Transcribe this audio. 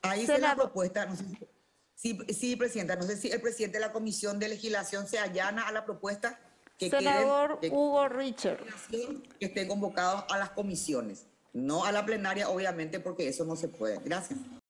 Ahí hice la Senador, propuesta, no sé sí, Presidenta, no sé si el presidente de la Comisión de Legislación se allana a la propuesta que queden senador Hugo Richard. que estén convocados a las comisiones, no a la plenaria, obviamente, porque eso no se puede. Gracias.